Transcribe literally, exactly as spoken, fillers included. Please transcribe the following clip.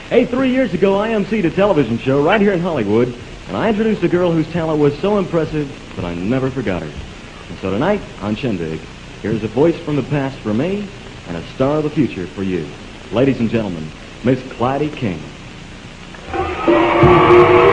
Hey, three years ago, I emceed a television show right here in Hollywood, and I introduced a girl whose talent was so impressive that I never forgot her. And so tonight, on Shindig, here's a voice from the past for me and a star of the future for you. Ladies and gentlemen, Miss Clydie King.